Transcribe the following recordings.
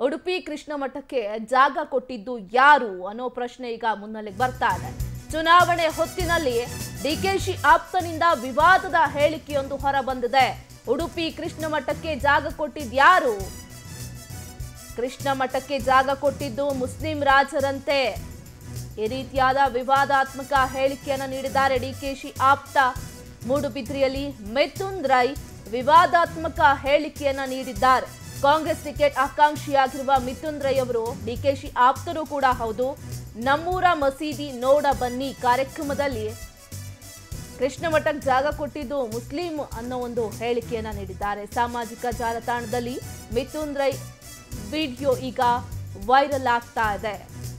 ಉಡುಪಿ ಕೃಷ್ಣ ಮಠಕ್ಕೆ ಜಾಗ ಕೊಟ್ಟಿದ್ದು ಯಾರು ಅನ್ನೋ ಪ್ರಶ್ನೆ ಈಗ ಮುನ್ನೆಲೆಗೆ ಬರ್ತಾ ಇದೆ. ಚುನಾವಣೆ ಹೊತ್ತಿನಲ್ಲಿ ಡಿಕೆಶಿ ಆಪ್ತನಿಂದ ವಿವಾದದ ಹೇಳಿಕೆಯೊಂದು ಹೊರಬಂದಿದೆ. ಉಡುಪಿ ಕೃಷ್ಣ ಮಠಕ್ಕೆ ಜಾಗ ಕೊಟ್ಟಿದ್ದು ಯಾರು? ಕೃಷ್ಣ ಮಠಕ್ಕೆ ಜಾಗ ಕೊಟ್ಟಿದ್ದು ಮುಸ್ಲಿಂ ರಾಜರಂತೆ. ಈ ರೀತಿಯಾದ ವಿವಾದಾತ್ಮಕ ಹೇಳಿಕೆಯನ್ನು ನೀಡಿದ್ದಾರೆ ಡಿಕೆಶಿ ಆಪ್ತ. ಮೂಡುಬಿದ್ರಿಯಲ್ಲಿ ಮಿಥುನ್ ರೈ ವಿವಾದಾತ್ಮಕ ಹೇಳಿಕೆಯನ್ನ ನೀಡಿದ್ದಾರೆ. ಕಾಂಗ್ರೆಸ್ ಟಿಕೆಟ್ ಆಕಾಂಕ್ಷಿಯಾಗಿರುವ ಮಿಥುನ್ ರೈ ಅವರು ಡಿಕೆಶಿ ಆಪ್ತರು ಕೂಡ ಹೌದು. ನಮ್ಮೂರ ಮಸೀದಿ ನೋಡ ಬನ್ನಿ ಕಾರ್ಯಕ್ರಮದಲ್ಲಿ ಕೃಷ್ಣ ಮಠಕ್ಕೆ ಜಾಗ ಕೊಟ್ಟಿದ್ದು ಮುಸ್ಲಿಂ ಅನ್ನೋ ಒಂದು ಹೇಳಿಕೆಯನ್ನ ನೀಡಿದ್ದಾರೆ. ಸಾಮಾಜಿಕ ಜಾಲತಾಣದಲ್ಲಿ ಮಿಥುನ್ ರೈ ವಿಡಿಯೋ ಈಗ ವೈರಲ್ ಆಗ್ತಾ ಇದೆ.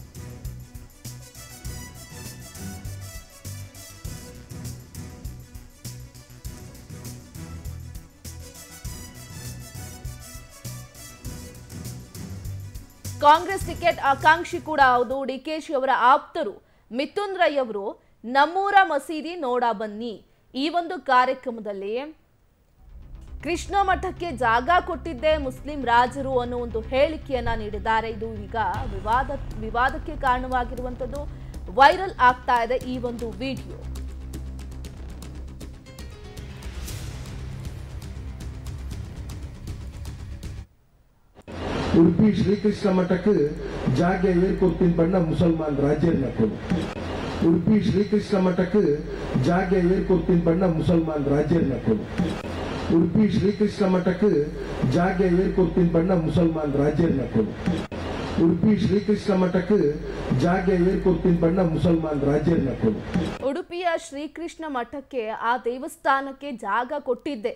ಕಾಂಗ್ರೆಸ್ ಟಿಕೆಟ್ ಆಕಾಂಕ್ಷಿ ಕೂಡ ಹೌದು. ಡಿಕೆಶಿ ಅವರ ಆಪ್ತರು ಮಿಥುನ್ ರೈ ಅವರು ನಮ್ಮೂರ ಮಸೀದಿ ನೋಡ ಬನ್ನಿ ಈ ಒಂದು ಕಾರ್ಯಕ್ರಮದಲ್ಲಿ ಕೃಷ್ಣ ಮಠಕ್ಕೆ ಜಾಗ ಕೊಟ್ಟಿದ್ದೆ ಮುಸ್ಲಿಂ ರಾಜರು ಅನ್ನೋ ಒಂದು ಹೇಳಿಕೆಯನ್ನ ನೀಡಿದ್ದಾರೆ. ಇದು ಈಗ ವಿವಾದಕ್ಕೆ ಕಾರಣವಾಗಿರುವಂತದ್ದು. ವೈರಲ್ ಆಗ್ತಾ ಇದೆ ಈ ಒಂದು ವಿಡಿಯೋ. ಉಡುಪಿ ಶ್ರೀಕೃಷ್ಣ ಮಠಕ್ಕೆ ಜಾಗ ಏರ್ಕೊಡ್ತೀನಿ ಬಣ್ಣ ಮುಸಲ್ಮಾನ್ ರಾಜ್ಯರ್ನ ಕೊಡು. ಉಡುಪಿ ಶ್ರೀಕೃಷ್ಣ ಮಠಕ್ಕೆ ಜಾಗ ಏರ್ಕೊಡ್ತೀನಿ ಬಣ್ಣ ಮುಸಲ್ಮಾನ್ ರಾಜ್ಯರ್ನ ಕೊಡು. ಉಡುಪಿ ಶ್ರೀಕೃಷ್ಣ ಮಠಕ್ಕೆ ಜಾಗ ಏರ್ಕೊಡ್ತೀನಿ ಬಣ್ಣ ಮುಸಲ್ಮಾನ್ ರಾಜ್ಯರ್ನ ಕೊಡು. ಉಡುಪಿ ಶ್ರೀಕೃಷ್ಣ ಮಠಕ್ಕೆ ಜಾಗ ಏರ್ಕೊಡ್ತೀನಿ ಬಣ್ಣ ಮುಸಲ್ಮಾನ್ ರಾಜ್ಯರ್ನ ಕೊಡು. ಉಡುಪಿಯ ಶ್ರೀಕೃಷ್ಣ ಮಠಕ್ಕೆ ಆ ದೇವಸ್ಥಾನಕ್ಕೆ ಜಾಗ ಕೊಟ್ಟಿದ್ದೆ.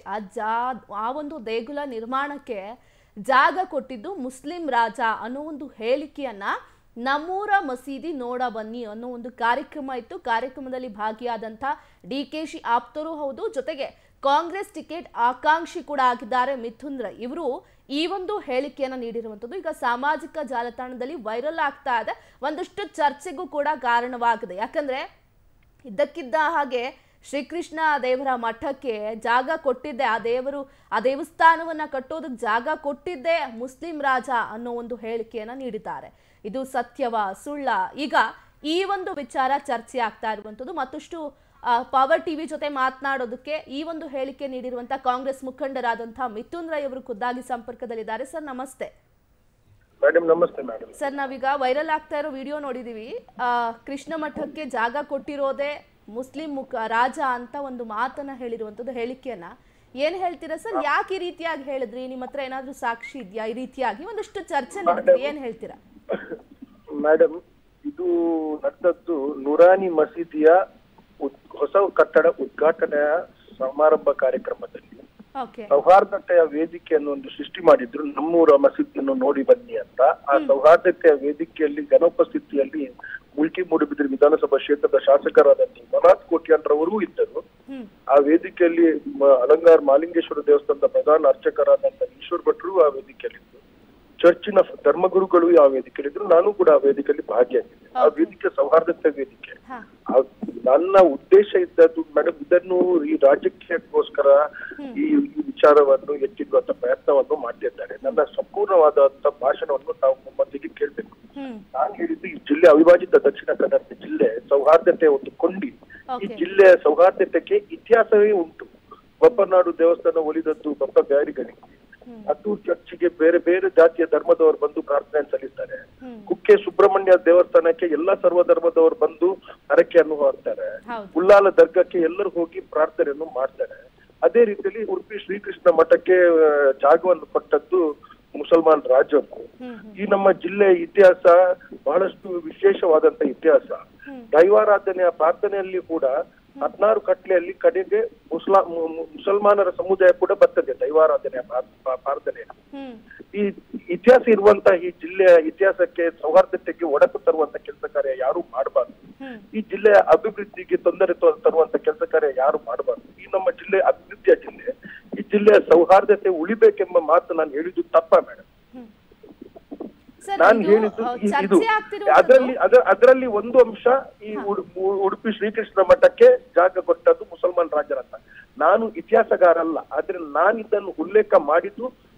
ಆ ಒಂದು ದೇಗುಲ ನಿರ್ಮಾಣಕ್ಕೆ ಜಾಗ ಕೊಟ್ಟಿದ್ದು ಮುಸ್ಲಿಂ ರಾಜ ಅನ್ನೋ ಒಂದು ಹೇಳಿಕೆಯನ್ನ ನಮ್ಮೂರ ಮಸೀದಿ ನೋಡ ಬನ್ನಿ ಅನ್ನೋ ಒಂದು ಕಾರ್ಯಕ್ರಮ ಇತ್ತು. ಕಾರ್ಯಕ್ರಮದಲ್ಲಿ ಭಾಗಿಯಾದಂಥ ಡಿಕೆಶಿ ಆಪ್ತರು ಹೌದು, ಜೊತೆಗೆ ಕಾಂಗ್ರೆಸ್ ಟಿಕೆಟ್ ಆಕಾಂಕ್ಷಿ ಕೂಡ ಆಗಿದ್ದಾರೆ ಮಿಥುನ್ ರೈ. ಇವರು ಈ ಒಂದು ಹೇಳಿಕೆಯನ್ನ ನೀಡಿರುವಂಥದ್ದು ಈಗ ಸಾಮಾಜಿಕ ಜಾಲತಾಣದಲ್ಲಿ ವೈರಲ್ ಆಗ್ತಾ ಇದೆ. ಒಂದಷ್ಟು ಚರ್ಚೆಗೂ ಕೂಡ ಕಾರಣವಾಗಿದೆ. ಯಾಕಂದ್ರೆ ಇದ್ದಕ್ಕಿದ್ದ ಹಾಗೆ ಶ್ರೀಕೃಷ್ಣ ದೇವರ ಮಠಕ್ಕೆ ಜಾಗ ಕೊಟ್ಟಿದ್ದೆ, ಆ ದೇವಸ್ಥಾನವನ್ನ ಕಟ್ಟೋದಕ್ಕೆ ಜಾಗ ಕೊಟ್ಟಿದ್ದೆ ಮುಸ್ಲಿಂ ರಾಜ ಅನ್ನೋ ಒಂದು ಹೇಳಿಕೆಯನ್ನ ನೀಡಿದ್ದಾರೆ. ಇದು ಸತ್ಯವ ಸುಳ್ಳ? ಈಗ ಈ ಒಂದು ವಿಚಾರ ಚರ್ಚೆ ಆಗ್ತಾ ಇರುವಂತದ್ದು. ಮತ್ತಷ್ಟು ಪವರ್ ಟಿವಿ ಜೊತೆ ಮಾತನಾಡೋದಕ್ಕೆ ಈ ಒಂದು ಹೇಳಿಕೆ ನೀಡಿರುವಂತಹ ಕಾಂಗ್ರೆಸ್ ಮುಖಂಡರಾದಂತಹ ಮಿಥುನ್ ರೈ ಅವರು ಖುದ್ದಾಗಿ ಸಂಪರ್ಕದಲ್ಲಿದ್ದಾರೆ. ಸರ್ ನಮಸ್ತೆ. ಮೇಡಮ್ ನಮಸ್ತೆ ಮೇಡಮ್. ಸರ್ ನಾವೀಗ ವೈರಲ್ ಆಗ್ತಾ ಇರೋ ವಿಡಿಯೋ ನೋಡಿದೀವಿ. ಕೃಷ್ಣ ಮಠಕ್ಕೆ ಜಾಗ ಕೊಟ್ಟಿರೋದೇ ಮುಸ್ಲಿಂ ರಾಜ ಅಂತ ಒಂದು ಮಾತನ್ನ ಹೇಳಿರುವಂತದ್ದು, ಹೇಳಿಕೆಯನ್ನ ಏನ್ ಹೇಳ್ತೀರಾ ಸರ್? ಯಾಕೆ ಈ ರೀತಿಯಾಗಿ ಹೇಳಿದ್ರಿ? ನಿಮ್ಮ ಹತ್ರ ಏನಾದ್ರೂ ಸಾಕ್ಷಿ ಇದೆಯಾ? ಈ ರೀತಿಯಾಗಿ ಒಂದಷ್ಟು ಚರ್ಚೆ ನಡೆದಿದೆ, ಏನ್ ಹೇಳ್ತೀರಾ? ಮೇಡಮ್, ಇದು ನಡೆದದ್ದು ನೂರಾನಿ ಮಸೀದಿಯ ಹೊಸ ಕಟ್ಟಡ ಉದ್ಘಾಟನೆಯ ಸಮಾರಂಭ ಕಾರ್ಯಕ್ರಮದಲ್ಲಿ ಸೌಹಾರ್ದತೆಯ ವೇದಿಕೆಯನ್ನು ಒಂದು ಸೃಷ್ಟಿ ಮಾಡಿದ್ರು. ನಮ್ಮೂರ ಮಸೀದಿಯನ್ನು ನೋಡಿ ಬನ್ನಿ ಅಂತ. ಆ ಸೌಹಾರ್ದತೆಯ ವೇದಿಕೆಯಲ್ಲಿ ಜನೋಪಸ್ಥಿತಿಯಲ್ಲಿ ಮುಲ್ಕಿ ಮೂಡುಬಿದಿರೆ ವಿಧಾನಸಭಾ ಕ್ಷೇತ್ರದ ಶಾಸಕರಾದಂತಹ ಮನಾಥ್ ಕೋಟ್ಯಾನ್ರವರೂ ಇದ್ದರು. ಆ ವೇದಿಕೆಯಲ್ಲಿ ಅಲಂಗಾರ್ ಮಾಲಿಂಗೇಶ್ವರ ದೇವಸ್ಥಾನದ ಪ್ರಧಾನ ಅರ್ಚಕರಾದಂತಹ ಈಶ್ವರ್ ಭಟ್ರು ಆ ವೇದಿಕೆಯಲ್ಲಿದ್ದರು. ಚರ್ಚಿನ ಧರ್ಮಗುರುಗಳು ಆ ವೇದಿಕೆಯಲ್ಲಿದ್ರು. ನಾನು ಕೂಡ ಆ ವೇದಿಕೆಯಲ್ಲಿ ಭಾಗಿಯಾಗಿದ್ದೆ. ಆ ವೇದಿಕೆ ಸೌಹಾರ್ದತೆ ವೇದಿಕೆ. ನನ್ನ ಉದ್ದೇಶ ಇದ್ದದ್ದು ಮೇಡಮ್, ಇದನ್ನು ಈ ರಾಜಕೀಯಕ್ಕೋಸ್ಕರ ಈ ವಿಚಾರವನ್ನು ಎತ್ತಿಡುವಂತ ಪ್ರಯತ್ನವನ್ನು ಮಾಡ್ತಿದ್ದಾರೆ. ನನ್ನ ಸಂಪೂರ್ಣವಾದಂತ ಭಾಷಣವನ್ನು ತಾವು ಮೊದಲಿಗೆ ಕೇಳ್ಬೇಕು. ನಾನು ಹೇಳಿದ್ದು ಈ ಜಿಲ್ಲೆ ಅವಿಭಾಜಿತ ದಕ್ಷಿಣ ಕನ್ನಡ ಜಿಲ್ಲೆ ಸೌಹಾರ್ದತೆ ಒಂದು ಕೊಂಡಿ. ಈ ಜಿಲ್ಲೆಯ ಸೌಹಾರ್ದತೆಗೆ ಇತಿಹಾಸವೇ ಉಂಟು. ಬಪ್ಪನಾಡು ದೇವಸ್ಥಾನ ಒಲಿದದ್ದು ಬಪ್ಪ ಬ್ಯಾರಿಗಳಿಗೆ. ಅದ್ದೂರ್ ಚರ್ಚಿಗೆ ಬೇರೆ ಬೇರೆ ಜಾತಿಯ ಧರ್ಮದವರು ಬಂದು ಪ್ರಾರ್ಥನೆ ಸಲ್ಲಿಸ್ತಾರೆ. ಕುಕ್ಕೆ ಸುಬ್ರಹ್ಮಣ್ಯ ದೇವಸ್ಥಾನಕ್ಕೆ ಎಲ್ಲಾ ಸರ್ವಧರ್ಮದವರು ಬಂದು ಹರಕೆಯನ್ನು ಹೊರ್ತಾರೆ. ಉಲ್ಲಾಲ ದರ್ಗಕ್ಕೆ ಎಲ್ಲರೂ ಹೋಗಿ ಪ್ರಾರ್ಥನೆಯನ್ನು ಮಾಡ್ತಾರೆ. ಅದೇ ರೀತಿಯಲ್ಲಿ ಉಡುಪಿ ಶ್ರೀಕೃಷ್ಣ ಮಠಕ್ಕೆ ಜಾಗವನ್ನು ಕೊಟ್ಟದ್ದು ಮುಸಲ್ಮಾನ್ ರಾಜರು. ಈ ನಮ್ಮ ಜಿಲ್ಲೆಯ ಇತಿಹಾಸ ಬಹಳಷ್ಟು ವಿಶೇಷವಾದಂತ ಇತಿಹಾಸ. ದೈವಾರಾಧನೆಯ ಪ್ರಾರ್ಥನೆಯಲ್ಲಿ ಕೂಡ 16 ಕಟ್ಲೆಯಲ್ಲಿ ಕಡೆಗೆ ಮುಸಲ್ಮಾನರ ಸಮುದಾಯ ಕೂಡ ಬರ್ತದೆ ದೈವಾರಾಧನೆಯ ಪ್ರಾರ್ಥನೆಯಲ್ಲಿ. ಈ ಇತಿಹಾಸ ಇರುವಂತಹ ಈ ಜಿಲ್ಲೆಯ ಇತಿಹಾಸಕ್ಕೆ ಸೌಹಾರ್ದತೆಗೆ ಒಡಕು ತರುವಂತ ಕೆಲಸ ಕಾರ್ಯ ಯಾರು ಮಾಡಬಾರ್ದು. ಈ ಜಿಲ್ಲೆಯ ಅಭಿವೃದ್ಧಿಗೆ ತೊಂದರೆ ತರುವಂತ ಕೆಲಸ ಕಾರ್ಯ ಯಾರು ಮಾಡಬಾರ್ದು. ಈ ನಮ್ಮ ಜಿಲ್ಲೆ ಅಭಿವೃದ್ಧಿಯ ಜಿಲ್ಲೆ. ಈ ಜಿಲ್ಲೆಯ ಸೌಹಾರ್ದತೆ ಉಳಿಬೇಕೆಂಬ ಮಾತು ನಾನು ಹೇಳಿದ್ದು ತಪ್ಪ ಮೇಡಮ್. ನಾನು ಹೇಳಿದ್ದು ಇದು. ಅದರಲ್ಲಿ ಒಂದು ಅಂಶ ಈ ಉಡುಪಿ ಶ್ರೀಕೃಷ್ಣ ಮಠಕ್ಕೆ ಜಾಗ ಕೊಟ್ಟದ್ದು ಮುಸಲ್ಮಾನ್ ರಾಜರಂತ. ನಾನು ಇತಿಹಾಸಗಾರ ಅಲ್ಲ, ಆದ್ರೆ ನಾನು ಇದನ್ನು ಉಲ್ಲೇಖ ಮಾಡಿದ್ದು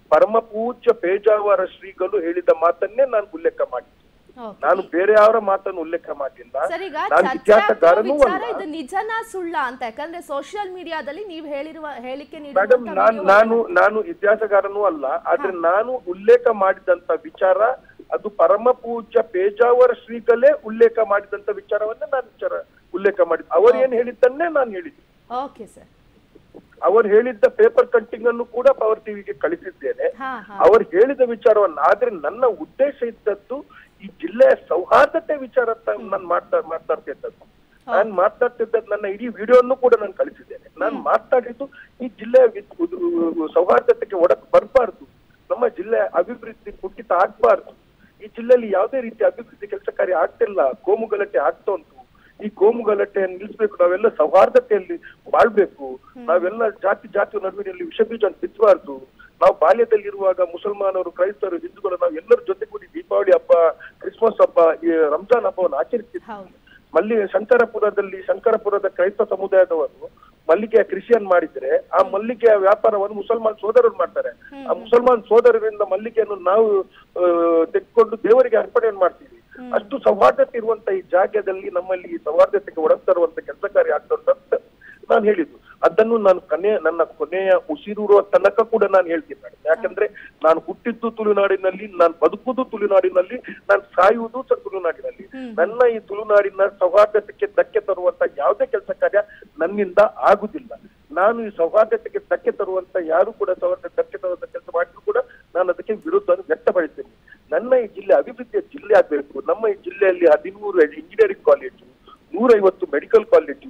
ಪರಮ ಪೂಜ್ಯ ಪೇಜಾವರ ಶ್ರೀಗಳು ಹೇಳಿದ ಮಾತನ್ನೇ ನಾನು ಉಲ್ಲೇಖ ಮಾಡಿದ್ದೆ. ನಾನು ಬೇರೆ ಯಾರ ಮಾತನ್ನು ಉಲ್ಲೇಖ ಮಾಡಿಲ್ಲ. ನಾನು ಇತಿಹಾಸಗಾರನೂ ಅಲ್ಲ. ಇದು ನಿಜನಾ ಸುಳ್ಳ ಅಂತ, ಯಾಕಂದ್ರೆ ಸೋಷಿಯಲ್ ಮೀಡಿಯಾದಲ್ಲಿ ನೀವು ಹೇಳಿರುವ ಹೇಳಿಕೆ ಮೇಡಮ್, ನಾನು ಇತಿಹಾಸಗಾರನೂ ಅಲ್ಲ. ಆದ್ರೆ ನಾನು ಉಲ್ಲೇಖ ಮಾಡಿದಂತ ವಿಚಾರ ಅದು ಪರಮ ಪೂಜ್ಯ ಪೇಜಾವರ ಶ್ರೀಗಳೇ ಉಲ್ಲೇಖ ಮಾಡಿದಂತ ವಿಚಾರವನ್ನ ನಾನು ಉಲ್ಲೇಖ ಮಾಡಿದ್ದೆ. ಅವರು ಏನ್ ಹೇಳಿದ್ದನ್ನೇ ನಾನು ಹೇಳಿದ್ದೆ. Okay sir. ಅವರು ಹೇಳಿದ್ದ ಪೇಪರ್ ಕಟ್ಟಿಂಗ್ ಅನ್ನು ಕೂಡ ಪವರ್ ಟಿವಿಗೆ ಕಳಿಸಿದ್ದೇನೆ. ಅವರು ಹೇಳಿದ ವಿಚಾರವನ್ನ. ಆದ್ರೆ ನನ್ನ ಉದ್ದೇಶ ಇದ್ದದ್ದು ಈ ಜಿಲ್ಲೆಯ ಸೌಹಾರ್ದತೆ ವಿಚಾರ ನಾನು ಮಾತಾಡ್ತಿದ್ದದ್ದು. ನಾನು ಮಾತಾಡ್ತಿದ್ದದ್ದು ನನ್ನ ಇಡೀ ವಿಡಿಯೋನ್ನು ಕೂಡ ನಾನು ಕಳಿಸಿದ್ದೇನೆ. ನಾನು ಮಾತಾಡಿದ್ದು ಈ ಜಿಲ್ಲೆಯ ಸೌಹಾರ್ದತೆಗೆ ಒಡಕು ಬರಬಾರ್ದು, ನಮ್ಮ ಜಿಲ್ಲೆಯ ಅಭಿವೃದ್ಧಿ ಕುಂಠಿತ ಆಗ್ಬಾರ್ದು. ಈ ಜಿಲ್ಲೆಯಲ್ಲಿ ಯಾವುದೇ ರೀತಿ ಅಭಿವೃದ್ಧಿ ಕೆಲಸ ಕಾರ್ಯ ಆಗ್ತಿಲ್ಲ, ಕೋಮು ಗಲಾಟೆ ಆಗ್ತಾ ಉಂಟು. ಈ ಕೋಮು ಗಲಾಟೆಯನ್ನು ನಿಲ್ಲಿಸಬೇಕು, ನಾವೆಲ್ಲ ಸೌಹಾರ್ದತೆಯಲ್ಲಿ ಬಾಳ್ಬೇಕು, ನಾವೆಲ್ಲ ಜಾತಿ ನಡುವಿನಲ್ಲಿ ವಿಷಬೀಜವನ್ನು ಬಿತ್ತಬಾರ್ದು. ನಾವು ಬಾಲ್ಯದಲ್ಲಿರುವಾಗ ಮುಸಲ್ಮಾನರು, ಕ್ರೈಸ್ತರು, ಹಿಂದೂಗಳು ನಾವು ಎಲ್ಲರ ಜೊತೆಗೂಡಿ ದೀಪಾವಳಿ ಹಬ್ಬ, ಕ್ರಿಸ್ಮಸ್ ಹಬ್ಬ, ಈ ರಂಜಾನ್ ಹಬ್ಬವನ್ನು ಆಚರಿಸ್ತಿದ್ವಿ. ಶಂಕರಪುರದ ಕ್ರೈಸ್ತ ಸಮುದಾಯದವರು ಮಲ್ಲಿಗೆಯ ಕೃಷಿಯನ್ನು ಮಾಡಿದ್ರೆ ಆ ಮಲ್ಲಿಗೆಯ ವ್ಯಾಪಾರವನ್ನು ಮುಸಲ್ಮಾನ್ ಸೋದರರು ಮಾಡ್ತಾರೆ. ಆ ಮುಸಲ್ಮಾನ್ ಸೋದರರಿಂದ ಮಲ್ಲಿಗೆಯನ್ನು ನಾವು ತೆಗೆದುಕೊಂಡು ದೇವರಿಗೆ ಅರ್ಪಣೆಯನ್ನು ಮಾಡ್ತೀವಿ. ಅಷ್ಟು ಸೌಹಾರ್ದತೆ ಇರುವಂತ ಈ ಜಾಗದಲ್ಲಿ ನಮ್ಮಲ್ಲಿ ಈ ಸೌಹಾರ್ದತೆಗೆ ಒಡಕ್ ತರುವಂತ ಕೆಲಸ ಕಾರ್ಯ ಆಗ್ತಂತ ನಾನು ಹೇಳಿದ್ದು. ಅದನ್ನು ನಾನು ನನ್ನ ಕೊನೆಯ ಉಸಿರಿರುವ ತನಕ ಕೂಡ ನಾನು ಹೇಳ್ತೀನಿ ಮೇಡಮ್. ಯಾಕಂದ್ರೆ ನಾನು ಹುಟ್ಟಿದ್ದು ತುಳುನಾಡಿನಲ್ಲಿ, ನಾನು ಬದುಕುವುದು ತುಳುನಾಡಿನಲ್ಲಿ, ನಾನು ಸಾಯುವುದು ತುಳುನಾಡಿನಲ್ಲಿ. ನನ್ನ ಈ ತುಳುನಾಡಿನ ಸೌಹಾರ್ದತೆಗೆ ಧಕ್ಕೆ ತರುವಂತ ಯಾವುದೇ ಕೆಲಸ ಕಾರ್ಯ ನನ್ನಿಂದ ಆಗುದಿಲ್ಲ. ನಾನು ಈ ಸೌಹಾರ್ದತೆಗೆ ಧಕ್ಕೆ ತರುವಂತ ಯಾರು ಕೂಡ ಸೌಹಾರ್ದತೆ ಧಕ್ಕೆ ತರುವಂತ ಕೆಲಸ ಮಾಡಿದ್ರು ಕೂಡ ನಾನು ಅದಕ್ಕೆ ವಿರುದ್ಧವನ್ನು ವ್ಯಕ್ತಪಡಿಸ್ತೇನೆ. ನನ್ನ ಈ ಜಿಲ್ಲೆ ಅಭಿವೃದ್ಧಿಯ ಜಿಲ್ಲೆ ಆಗ್ಬೇಕು. ನಮ್ಮ ಈ ಜಿಲ್ಲೆಯಲ್ಲಿ 13 engineering college, 150 medical college,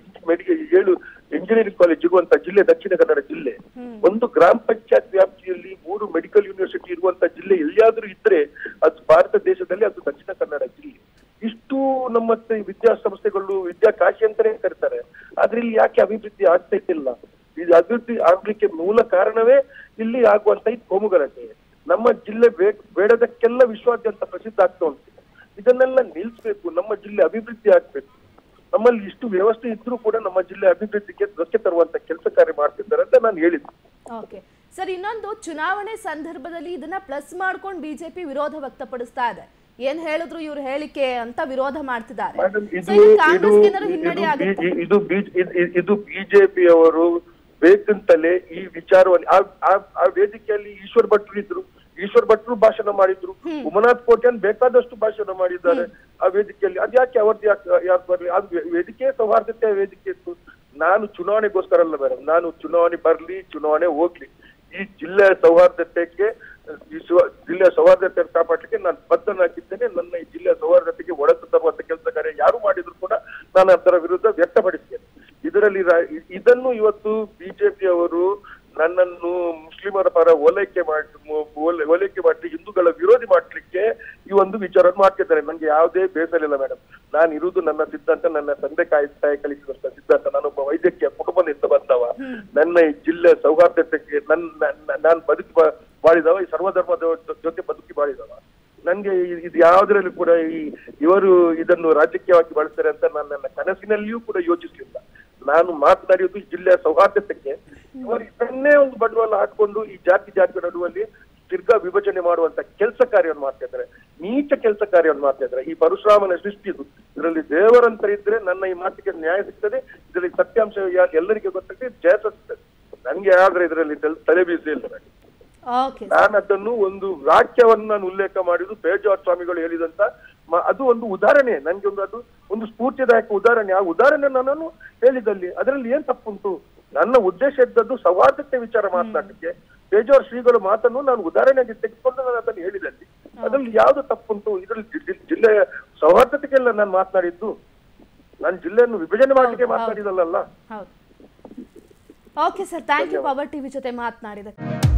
7 engineering college ಇರುವಂತ ಜಿಲ್ಲೆ ದಕ್ಷಿಣ ಕನ್ನಡ ಜಿಲ್ಲೆ. ಒಂದು ಗ್ರಾಮ ಪಂಚಾಯತ್ ವ್ಯಾಪ್ತಿಯಲ್ಲಿ 3 ಮೆಡಿಕಲ್ ಯೂನಿವರ್ಸಿಟಿ ಇರುವಂತ ಜಿಲ್ಲೆ ಎಲ್ಲಿಯಾದ್ರೂ ಇದ್ರೆ ಅದು ಭಾರತ ದೇಶದಲ್ಲಿ ಅದು ದಕ್ಷಿಣ ಕನ್ನಡ ಜಿಲ್ಲೆ. ಇಷ್ಟು ನಮ್ಮ ವಿದ್ಯಾಸಂಸ್ಥೆಗಳು ವಿದ್ಯಾಕಾಶಿ ಅಂತಾನೆ ಕರೀತಾರೆ. ಆದ್ರೆ ಇಲ್ಲಿ ಯಾಕೆ ಅಭಿವೃದ್ಧಿ ಆಗ್ತಾ ಇದ್ದಿಲ್ಲ? ಇದು ಅಭಿವೃದ್ಧಿ ಆಗ್ಲಿಕ್ಕೆ ಮೂಲ ಕಾರಣವೇ ಇಲ್ಲಿ ಆಗುವಂತ ಈ ಕೋಮುಗಲಾಟೆ. ನಮ್ಮ ಜಿಲ್ಲೆ ಬೇಡದಕ್ಕೆಲ್ಲ ವಿಶ್ವಾದ್ಯಂತ ಪ್ರಸಿದ್ಧ ಆಗ್ತಾ ಉಂಟು. ಇದನ್ನೆಲ್ಲ ನಿಲ್ಸ್ಬೇಕು, ನಮ್ಮ ಜಿಲ್ಲೆ ಅಭಿವೃದ್ಧಿ ಆಗ್ಬೇಕು. ನಮ್ಮಲ್ಲಿ ಇಷ್ಟು ವ್ಯವಸ್ಥೆ ಇದ್ರೂ ಕೂಡ ನಮ್ಮ ಜಿಲ್ಲೆ ಅಭಿವೃದ್ಧಿಗೆ ಧಕ್ಕೆ ತರುವಂತ ಕೆಲಸ ಕಾರ್ಯ ಮಾಡ್ತಿದ್ದಾರೆ ಅಂತ ನಾನು ಹೇಳಿದ್ದೆ. ಓಕೆ ಸರ್, ಇನ್ನೊಂದು ಚುನಾವಣೆ ಸಂದರ್ಭದಲ್ಲಿ ಇದನ್ನ ಪ್ಲಸ್ ಮಾಡ್ಕೊಂಡು ಬಿಜೆಪಿ ವಿರೋಧ ವ್ಯಕ್ತಪಡಿಸ್ತಾ ಇದೆ. ಏನ್ ಹೇಳಿದ್ರು ಇವ್ರ ಹೇಳಿಕೆ ಅಂತ ವಿರೋಧ ಮಾಡ್ತಿದ್ದಾರೆ. ಇದು ಬಿಜೆಪಿ ಅವರು ಬೇಕಂತಲೇ ಈ ವಿಚಾರವನ್ನು ಆ ವೇದಿಕೆಯಲ್ಲಿ ಈಶ್ವರ್ ಭಟ್ರು ಇದ್ರು, ಈಶ್ವರ್ ಭಟ್ರು ಭಾಷಣ ಮಾಡಿದ್ರು, ಉಮನಾಥ್ ಕೋಟ್ಯಾನ್ ಬೇಕಾದಷ್ಟು ಭಾಷಣ ಮಾಡಿದ್ದಾರೆ ಆ ವೇದಿಕೆಯಲ್ಲಿ. ಅದ್ಯಾಕೆ ಅವ್ರದ್ದು ಯಾಕೆ ಬರ್ಲಿ? ಅದು ವೇದಿಕೆ ಸೌಹಾರ್ದತೆಯ ವೇದಿಕೆ ಇತ್ತು. ನಾನು ಚುನಾವಣೆಗೋಸ್ಕರ ಅಲ್ಲ ಮೇಡಮ್, ನಾನು ಚುನಾವಣೆ ಬರ್ಲಿ ಚುನಾವಣೆ ಹೋಗ್ಲಿ, ಈ ಜಿಲ್ಲೆಯ ಸೌಹಾರ್ದತೆಗೆ ಜಿಲ್ಲೆಯ ಸೌಹಾರ್ದತೆ ಕಾಪಾಡಲಿಕ್ಕೆ ನಾನು ಬದ್ಧನಾಗಿದ್ದೇನೆ. ನನ್ನ ಈ ಜಿಲ್ಲೆಯ ಸೌಹಾರ್ದತೆಗೆ ಒಡಕು ತರುವಂತ ಕೆಲಸ ಕಾರ್ಯ ಯಾರು ಮಾಡಿದ್ರು ಕೂಡ ನಾನು ಅದರ ವಿರುದ್ಧ ವ್ಯಕ್ತಪಡಿಸ್ತೇನೆ. ಇದನ್ನು ಇವತ್ತು ಬಿಜೆಪಿ ಅವರು ನನ್ನನ್ನು ಮುಸ್ಲಿಮರ ಪರ ಓಲೈಕೆ ಮಾಡಿ ಹಿಂದೂಗಳ ವಿರೋಧಿ ಮಾಡ್ಲಿಕ್ಕೆ ಈ ಒಂದು ವಿಚಾರ ಮಾಡ್ತಿದ್ದಾರೆ. ನನಗೆ ಯಾವುದೇ ಬೇಸರ ಇಲ್ಲ ಮೇಡಮ್. ನಾನು ಇರುವುದು ನನ್ನ ಸಿದ್ಧಾಂತ, ನನ್ನ ತಂದೆ ತಾಯಿ ಕಲಿಸಿದಂತ ಸಿದ್ಧಾಂತ. ನಾನೊಬ್ಬ ವೈದ್ಯಕೀಯ ಕುಟುಂಬದಿಂದ ಬಂದವ. ನನ್ನ ಈ ಜಿಲ್ಲೆ ಸೌಹಾರ್ದತೆಗೆ ನಾನು ಬದುಕಿ ಬಾಳಿದವ, ಈ ಸರ್ವಧರ್ಮದ ಜೊತೆ ಬದುಕಿ ಬಾಳಿದವ. ನನ್ಗೆ ಇದು ಯಾವುದರಲ್ಲೂ ಕೂಡ ಇವರು ಇದನ್ನು ರಾಜಕೀಯವಾಗಿ ಬಳಸ್ತಾರೆ ಅಂತ ನಾನು ನನ್ನ ಕನಸಿನಲ್ಲಿಯೂ ಕೂಡ ಯೋಚಿಸಲಿಲ್ಲ. ನಾನು ಮಾತನಾಡಿಯೋದು ಜಿಲ್ಲೆಯ ಸೌಹಾರ್ದತೆಗೆ. ಇವರು ಇದನ್ನೇ ಒಂದು ಬಂಡವಾಳ ಹಾಕೊಂಡು ಈ ಜಾತಿ ನಡುವಲ್ಲಿ ತಿರ್ಗಾ ವಿಭಜನೆ ಮಾಡುವಂತ ಕೆಲಸ ಕಾರ್ಯವನ್ನು ಮಾಡ್ತಾ ಇದ್ದಾರೆ, ನೀಚ ಕೆಲಸ ಕಾರ್ಯವನ್ನು ಮಾಡ್ತಾ ಇದ್ದಾರೆ. ಈ ಪರಶುರಾಮನ ಸೃಷ್ಟಿ ಇದು. ಇದರಲ್ಲಿ ದೇವರಂತರಿದ್ರೆ ನನ್ನ ಈ ಮಾತಿಗೆ ನ್ಯಾಯ ಸಿಗ್ತದೆ, ಇದರಲ್ಲಿ ಸತ್ಯಾಂಶ ಎಲ್ಲರಿಗೆ ಗೊತ್ತಾಗ್ತದೆ, ಜಯ ಸಿಗ್ತದೆ. ನನ್ಗೆ ಆದ್ರೆ ಇದರಲ್ಲಿ ತಲೆ ಬೀಸಿ ಇಲ್ಲ. ನಾನು ಅದನ್ನು ಒಂದು ವಾಕ್ಯವನ್ನು ನಾನು ಉಲ್ಲೇಖ ಮಾಡಿದ್ದು ಪೇಜಾವರ ಸ್ವಾಮಿಗಳು ಹೇಳಿದಂತ ಅದು ಒಂದು ಉದಾಹರಣೆ. ನನ್ಗೆ ಒಂದು ಸ್ಫೂರ್ತಿದಾಯಕ ಉದಾಹರಣೆ. ಆ ಉದಾಹರಣೆ ನಾನು ಹೇಳಿದಲ್ಲಿ ಅದರಲ್ಲಿ ಏನ್ ತಪ್ಪುಂಟು? ನನ್ನ ಉದ್ದೇಶ ಇದ್ದದ್ದು ಸೌಹಾರ್ದತೆ ವಿಚಾರ ಮಾತನಾಡಲಿಕ್ಕೆ. ಪೇಜಾವರ ಶ್ರೀಗಳ ಮಾತನ್ನು ನಾನು ಉದಾಹರಣೆಗೆ ತೆಗೆದುಕೊಂಡು ನಾನು ಅದನ್ನು ಹೇಳಿದಲ್ಲಿ ಅದರಲ್ಲಿ ಯಾವ್ದು ತಪ್ಪುಂಟು? ಇದರಲ್ಲಿ ಜಿಲ್ಲೆಯ ಸೌಹಾರ್ದತೆಗೆಲ್ಲ ನಾನು ಮಾತನಾಡಿದ್ದು, ನಾನು ಜಿಲ್ಲೆಯನ್ನು ವಿಭಜನೆ ಮಾಡಲಿಕ್ಕೆ ಮಾತನಾಡಿದಲ್ಲ. Okay sir, thank you Power TV ಜೊತೆ ಮಾತನಾಡಿದ